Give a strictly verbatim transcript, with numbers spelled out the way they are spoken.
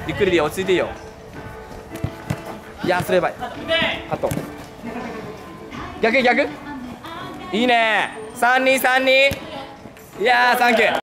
ゆっくりでいいよ、落ち着いていいよ。いやー、それやばい。あと逆逆いいね。さんにさんに、いやーサンキュー。